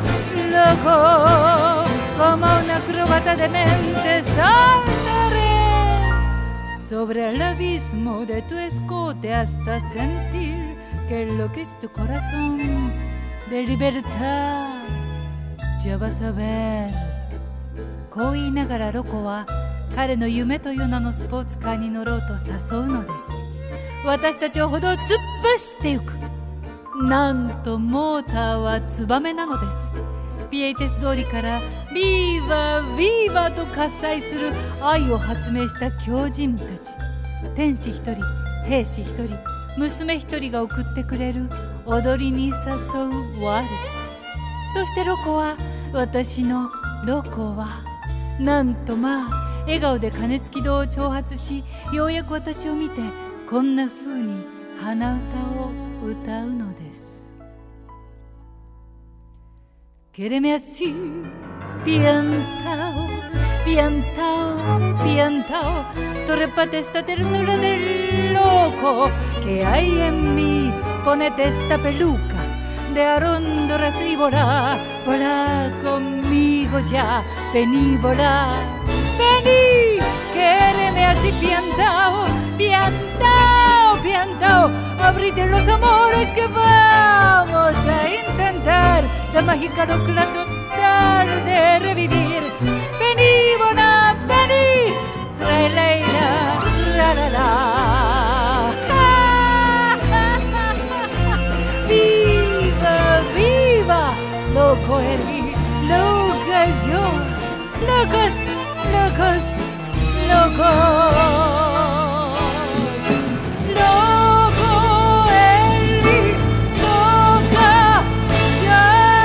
loco, como una acróbata de mente saltaré sobre el abismo de tu escote hasta sentir que enloquece tu corazón de libertad. Ya vas a ver. こう言いながらロコは彼の夢という名のスポーツカーに乗ろうと誘うのです。私たちをほど突っ走ってゆく。なんとモーターはツバメなのです。ピエイテス通りからビーバービーバーと喝采する愛を発明した狂人たち。天使一人、兵士一人、娘一人が送ってくれる踊りに誘うワルツ。そしてロコは、私のロコはなんと笑顔で鐘つき堂を挑発し、ようやく私を見てこんな風に鼻歌を歌うのです。Quéreme así, piantao, piantao, piantao, torrepate esta ternura del loco que hay en mí, ponete esta peluca de alondras y volá, volá conmigo ya, vení, volá, vení, quéreme así, piantao, piantao, piantao, abrite los amores que vamos a intentar, la mágica locura total de revivir, vení, volá, vení, trae la ira, la la la. ¡Viva! Loco él, loca yo, locos, locos, locos, loco él, loca yo.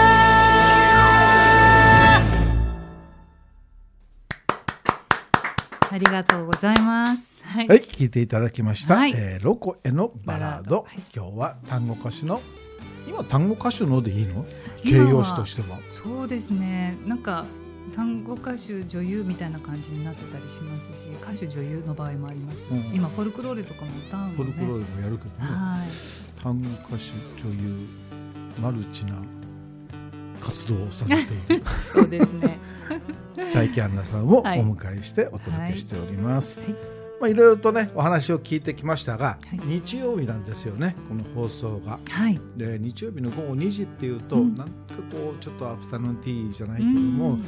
ありがとうございます。 はい、聞いていただきました、 はいロコへのバラード、 はい、 今日は単語歌手の、今単語歌手のでいいの？形容詞としては。 そうですね、なんか単語歌手女優みたいな感じになってたりしますし、歌手女優の場合もあります、うん、今フォルクローレとかも歌うのね。 フォルクローレもやるけどね、はい、単語歌手女優マルチな活動をされているそうですね佐伯杏奈さんをお迎えしてお届けしております、はいはい、いろいろとねお話を聞いてきましたが、はい、日曜日なんですよね、この放送が、はい、で日曜日の午後2時っていうと、なんかこうちょっとアフタヌーンティーじゃないけども、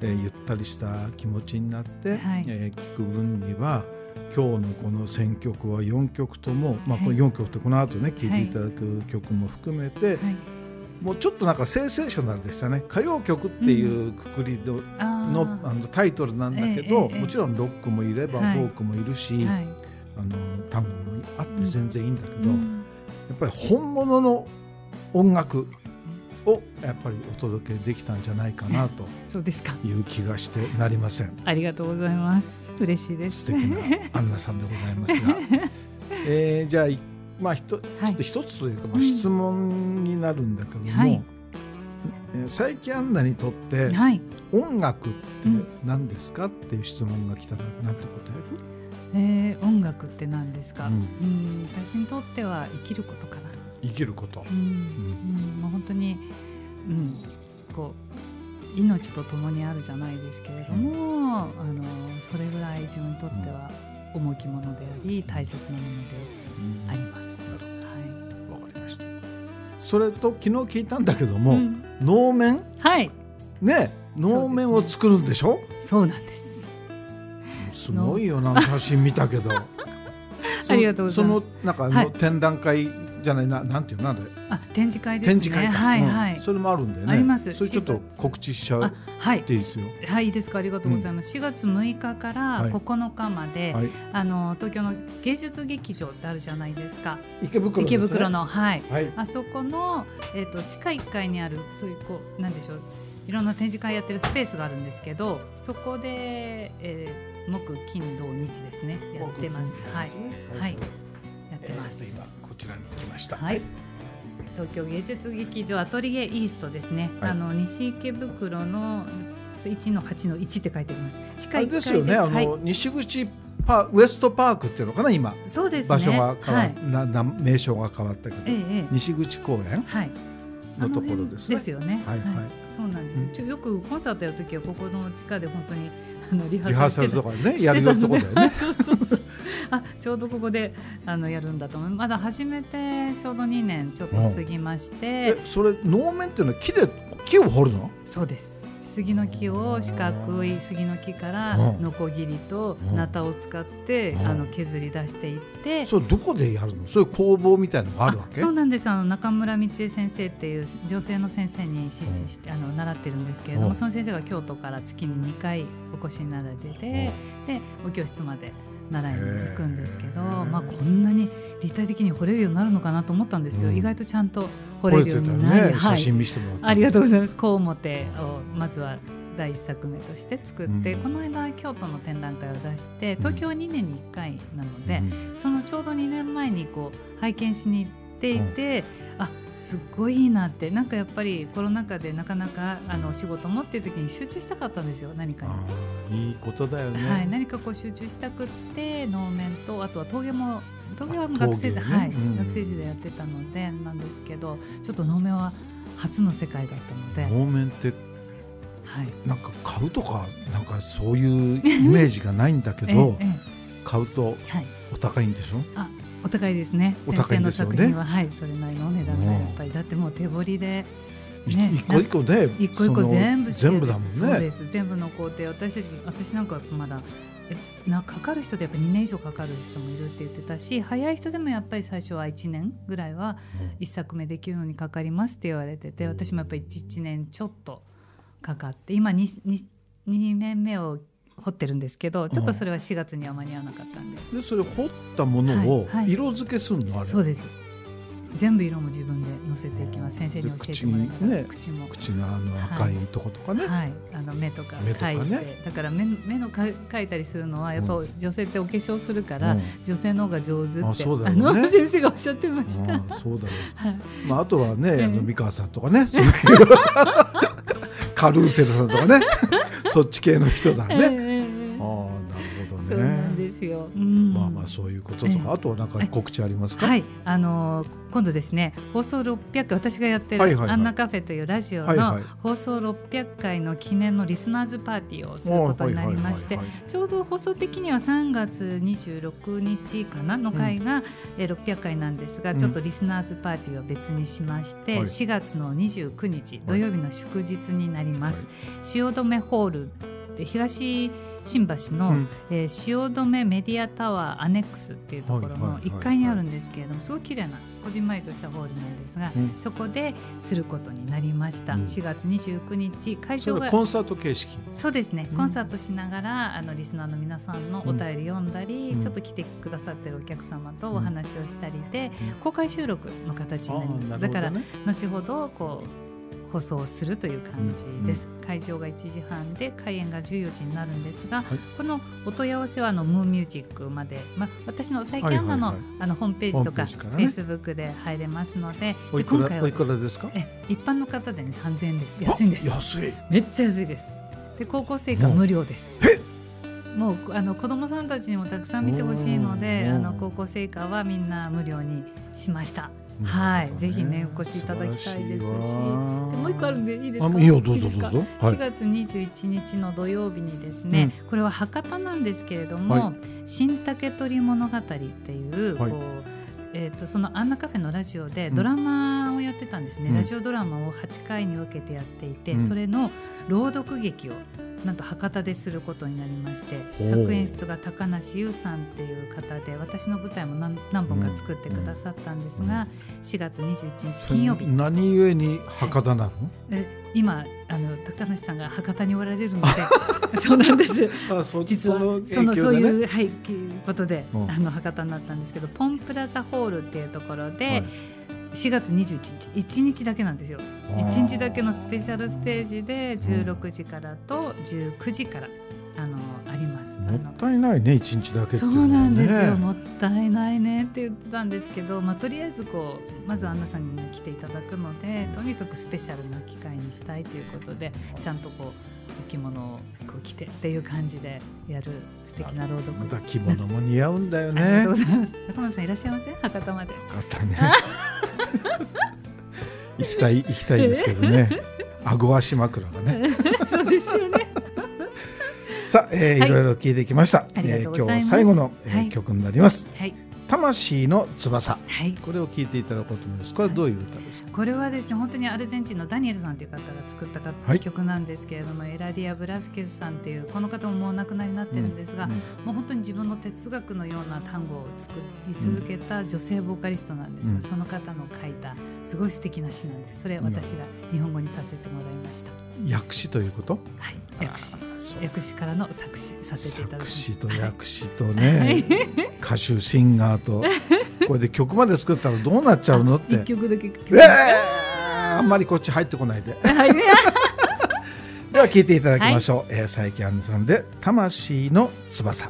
ゆったりした気持ちになって、 はい聴く分には今日のこの選曲は4曲とも、この4曲ってこの後ね聴いていただく曲も含めて、もうちょっとなんかセンセーショナルでしたね。歌謡曲っていうくくりの、タイトルなんだけど、もちろんロックもいればフォークもいるし、単語もあって全然いいんだけど、やっぱり本物の音楽をやっぱりお届けできたんじゃないかなという気がしてなりません。 ありがとうございます。嬉しいです。 素敵なアンナさんでございますが、じゃあちょっと一つというか、質問になるんだけども、佐伯アンナにとって音楽って何ですかっていう質問が来たら何て答える？音楽って何ですか？私にとっては生きることかな。 生きること、 もう本当に、こう命と共にあるじゃないですけれども、それぐらい自分にとっては重きものであり大切なものであります。 わかりました。それと昨日聞いたんだけども、能面、能面を作るんでしょ？ そうなんです。 すごいよな、写真見たけど。 ありがとうございます。 そのなんか展覧会じゃないな、なんていうの、なんで展示会ですね。 展示会か、それもあるんだよね。 あります。 それちょっと告知しちゃうっていいですよ。 はい、いいですか。ありがとうございます。4月6日から9日まで、東京の芸術劇場ってあるじゃないですか。池袋の、あそこの地下1階にある、そういうなんでしょう、いろんな展示会やってるスペースがあるんですけど、そこで木金土日ですね、やってます。やってます。 今こちらに来ました。 東京芸術劇場アトリエイーストですね。西池袋の1-8-1って書いてあります。地下1階です。あれですよね。西口ウエストパークっていうのかな、今。 そうですね。 場所が名称が変わったけど、西口公園のところですね。 ですよね。そうなんです。よくコンサートやるときはここの地下で本当にリハーサルとかね、やるよとこだよね。 ちょうどここでやるんだと思う。まだ始めてちょうど2年ちょっと過ぎまして。 それ能面っていうのは木を掘るの？ そうです。杉の木を、四角い杉の木からノコギリとナタを使って削り出していって。 それどこでやるの？そういう工房みたいなのがあるわけ？ そうなんです。中村光恵先生っていう女性の先生に指示して習ってるんですけれども、その先生が京都から月に2回お越しになられてて、でお教室まで習いに行くんですけど、こんなに立体的に彫れるようになるのかなと思ったんですけど、意外とちゃんと彫れるようになり、 写真見せてもらって、 ありがとうございます。小面をまずは第1作目として作って、この間京都の展覧会を出して、東京は2年に1回なので、そのちょうど2年前に拝見しに行っていて、すっごいいいなって。なんかやっぱりコロナ禍でなかなかお仕事もっていう時に集中したかったんですよ、何かに。いいことだよね。 何か集中したくって、能面とあとは陶芸は学生時でやってたのでなんですけど、ちょっと能面は初の世界だったので。 能面ってなんか買うとかなんかそういうイメージがないんだけど、買うとお高いんでしょ？ お高いですね。先生の作品はそれなりのお値段がやっぱり、だってもう手彫りで一個一個で一個一個全部だもんね。 そうです。全部の工程、私なんかまだかかる人でやっぱ2年以上かかる人もいるって言ってたし、早い人でもやっぱり最初は1年ぐらいは1作目できるのにかかりますって言われてて、私もやっぱり1年ちょっとかかって、今 2年目を彫ってるんですけど、ちょっとそれは4月には間に合わなかったんで。 それ彫ったものを色付けするの？あれ。 そうです。全部色も自分でのせていきます。先生に教えてもらいながら、口の赤いとことかね、 目とか描いて、だから目の描いたりするのはやっぱ女性ってお化粧するから、女性の方が上手って先生がおっしゃってました。 そうだろう。あとはね、三川さんとかね、そういうカルーセルさんとかね、そっち系の人だね。なるほどね。 そうなんですよ。 そういうこととか、あとは何か告知ありますか？ はい、今度ですね、放送600回、私がやってるアンナカフェというラジオの放送600回の記念のリスナーズパーティーをすることになりまして、ちょうど放送的には3月26日かなの回が600回なんですが、ちょっとリスナーズパーティーを別にしまして、4月の29日土曜日の祝日になります。汐留ホールで東新橋の、汐留メディアタワーアネックスっていうところの1階にあるんですけれども、すごい綺麗なこじんまりとしたホールなんですが、そこですることになりました。4月29日会場がコンサート形式。 そうですね、コンサートしながらリスナーの皆さんのお便り読んだり、ちょっと来てくださってるお客様とお話をしたりで、公開収録の形になります。だから後ほどこう放送するという感じです。会場が1時半で開演が14時になるんですが、このお問い合わせはムーンミュージックまで、私の最近アンナのホームページとかフェイスブックで入れますので、 おいくらですか？ 一般の方でね3000円です。安いんです。 安い。 めっちゃ安いです。で高校生が無料です。もう子どもさんたちにもたくさん見てほしいので、高校生以下はみんな無料にしました。はい、ぜひねお越しいただきたいですし、もう一個あるんでいいですか？ いいよ、どうぞどうぞ。 4月21日の土曜日にですね、これは博多なんですけれども、新竹取物語っていうそのアンナカフェのラジオでドラマをやってたんですね。ラジオドラマを8回に分けてやっていて、それの朗読劇をなんと博多ですることになりまして、作演出が高梨優さんっていう方で、私の舞台も何本か作ってくださったんですが、4月21日金曜日。 何故に博多なの？ 今高梨さんが博多におられるのでそうなんです。実はそういう、ことで博多になったんですけど、ポンプラザホールっていうところで、4月21日1日だけなんですよ。1日だけのスペシャルステージで16時からと19時からあります。 もったいないね、1日だけっていうのはね。 そうなんですよ、もったいないねって言ってたんですけど、とりあえずまずアンナさんに来ていただくので、とにかくスペシャルな機会にしたいということで、ちゃんとお着物を着てっていう感じでやる素敵な朗読。 また着物も似合うんだよね。 ありがとうございます。中村さんいらっしゃいませ？博多まで。 博多ね行きたいですけどね。顎足枕がねそうですよねさあ、いろいろ聞いてきました。今日最後の、曲になります。魂の翼、これを聞いていただこうと思います。これはどういう歌ですか？ これはですね、本当にアルゼンチンのダニエルさんという方が作った曲なんですけれども、エラディア・ブラスケスさんというこの方ももうお亡くなりになってるんですが、もう本当に自分の哲学のような単語を作り続けた女性ボーカリストなんですが、その方の書いたすごい素敵な詩なんです。それを私が日本語にさせてもらいました。 訳詞ということ？ はい、訳詞からの作詞させていただきます。 作詞と訳詞とね、歌手シンガーとこれで曲まで作ったらどうなっちゃうのって。 1曲だけあんまりこっち入ってこないででは聴いていただきましょう。佐伯杏さんで魂の翼。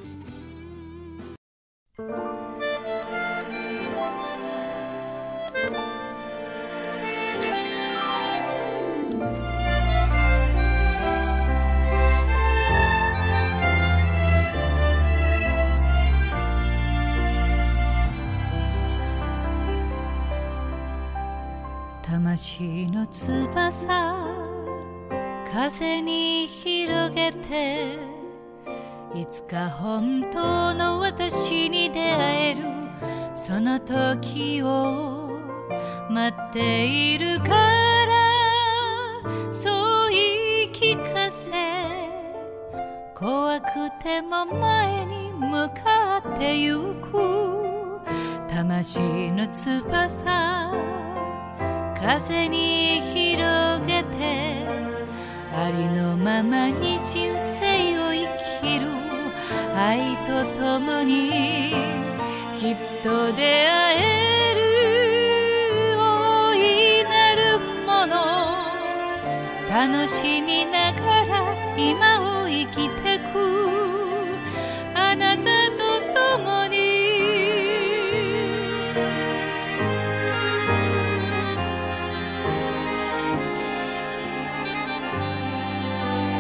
魂の翼、風に広げて、いつか本当の私に出会えるその時を待っているから、そう言い聞かせ、怖くても前に向かってゆく魂の翼、風に広げて、ありのままに人生を生きる愛とともに、きっと出会える大いなるもの、楽しみながら今を生きてくあなたと共に。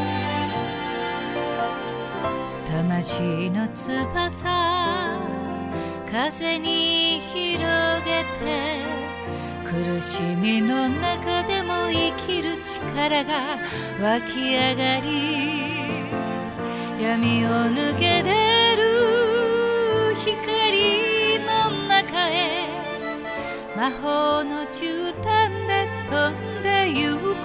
魂の翼、 風に広げて苦しみの中でも生きる力が湧き上がり闇を抜け出る光の中へ魔法の絨毯で飛んでゆく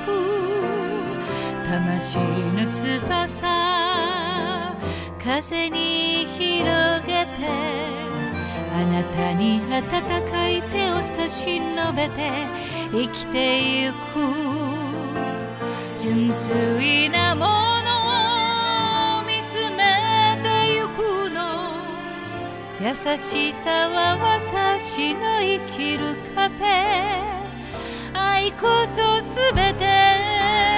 魂の翼風に広げてあなたに温かい手を差し伸べて生きてゆく純粋なものを見つめてゆくの優しさは私の生きる糧愛こそすべて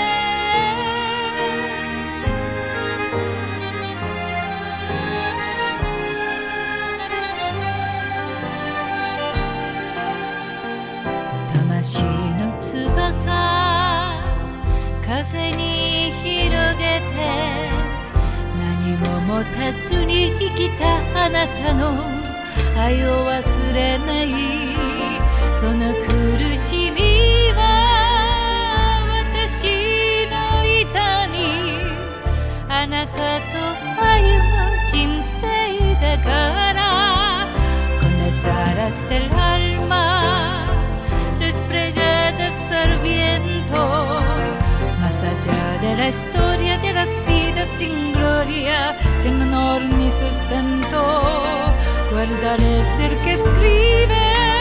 魂の翼風に広げて何も持たずに生きたあなたの愛を忘れないその苦しみは私の痛みあなたと歩む人生だからcon las alas del alma desplegadas al viento, más allá de la historia de las vidas sin gloria, sin honor ni sustento, guardaré del que escribes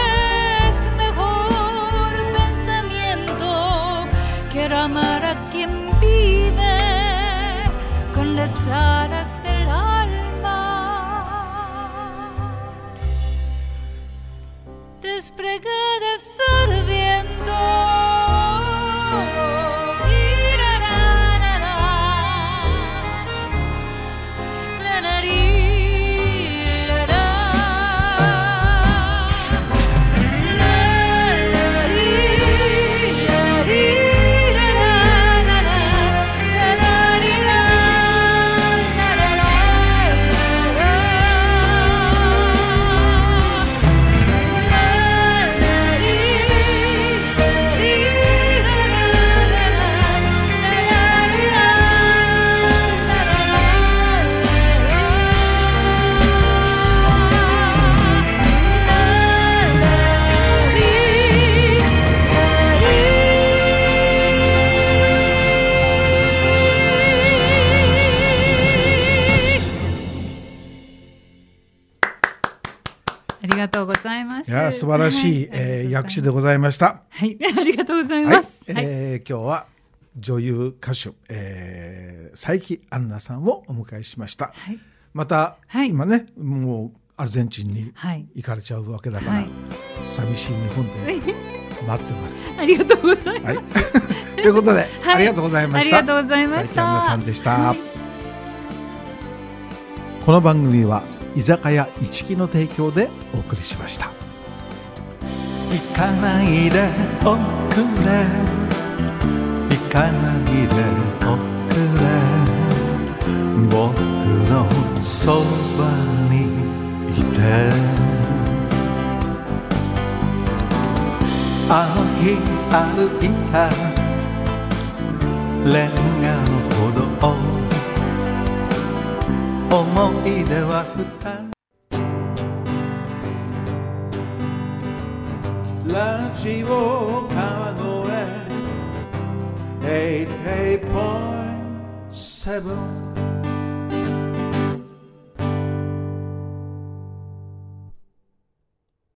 mejor pensamiento, quiero amar a quien vive con las alas del alma, desplegadas al viento. いや素晴らしい、訳詞でございました。 はい、ありがとうございます。 今日は女優歌手、佐伯杏奈さんをお迎えしました。はい、また、今ねもうアルゼンチンに行かれちゃうわけだから、寂しい日本で待ってます。ありがとうございます。 ということで、ありがとうございました。 ありがとうございました。 佐伯杏奈さんでした。この番組は居酒屋一木の提供でお送りしました。 行かないでおくれ行かないでおくれ僕のそばにいてあの日歩いたレンガの歩道思い出は二人ラジオ川越 88.7